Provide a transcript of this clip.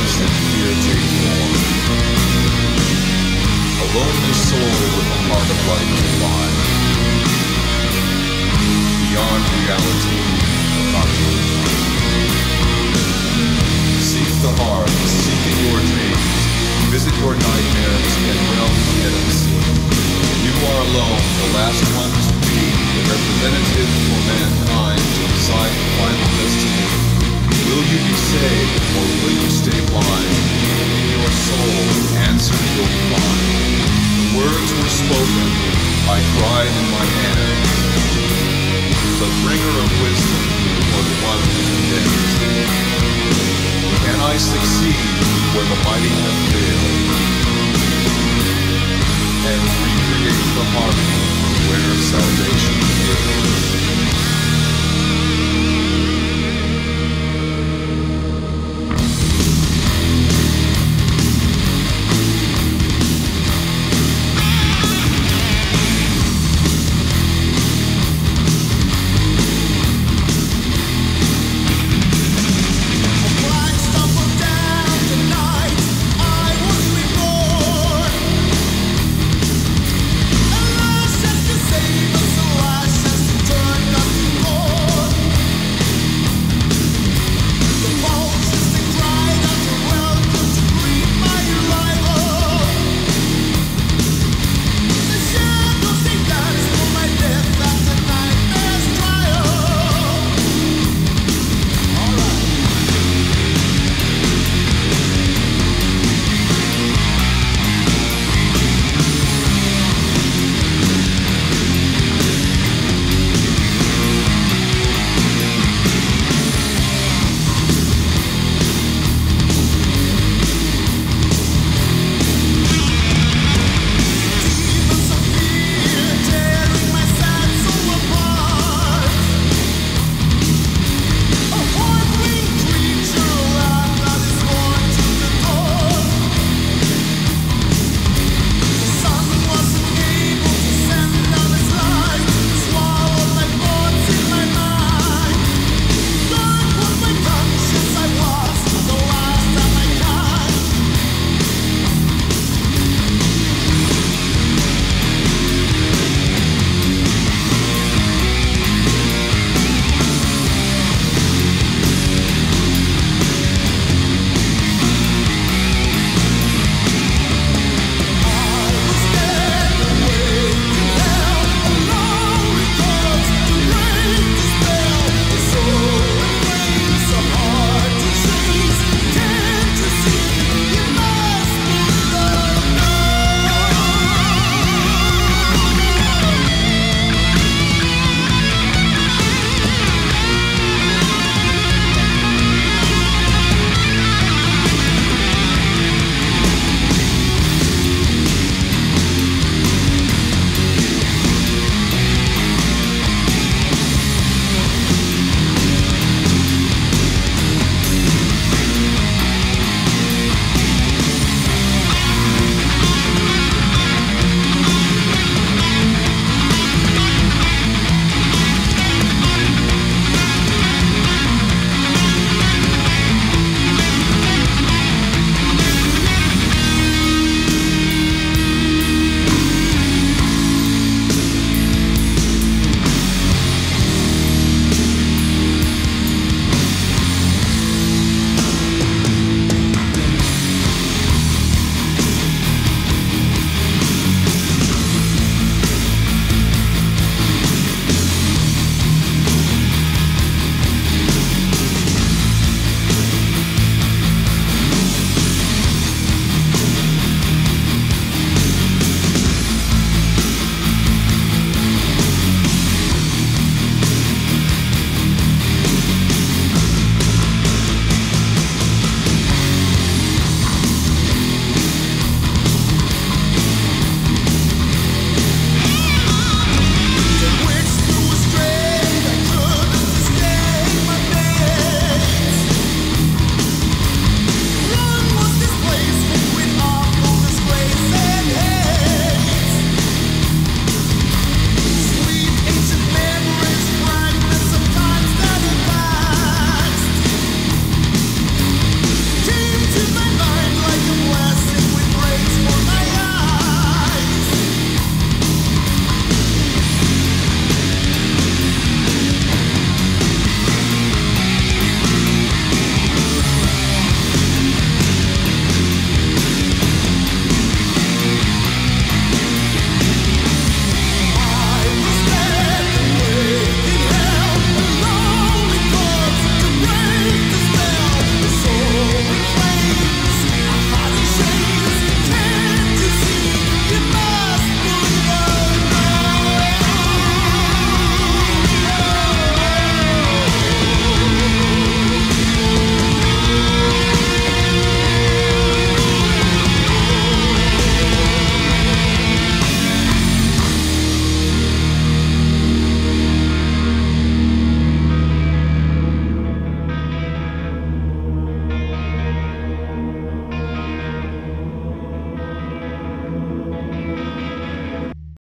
darkness and fear take form. A lonely soul with a heart of light will fly. Beyond reality, without hope. Seek the heart, seek in your dreams. Visit your nightmares and realms yet unseen. You are alone, the last one to be, the representative for mankind to decide the final destiny. Will you be saved, or will you stay blind? In your soul, the answer will be mine. The words were spoken, I cried in my hand. The bringer of wisdom, or the one who condemns. Can I succeed where the mighty have failed? And recreate the harmony where salvation fails?